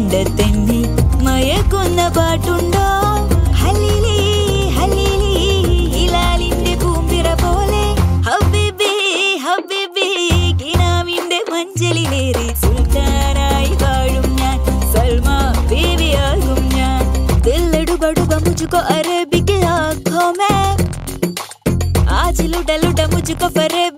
തുണ്ടത്തെന്നെ മയക്കുന്ന പാട്ടുണ്ടോ ഹലീലി ഹലീലി ഹിലാലിന്റെ പൂമ്പിറ പോലെ ഹബീബി ഹബീബി കിനാവിന്റെ മഞ്ചലിലേറി സുൽത്താനായി വാഴും ഞാൻ സൽമാ ബീവിയാകും ഞാൻ ദിൽ ഡുബഡുബ മുझको अरबी की आँखों में आज लुटा लुटा मुझको फरेब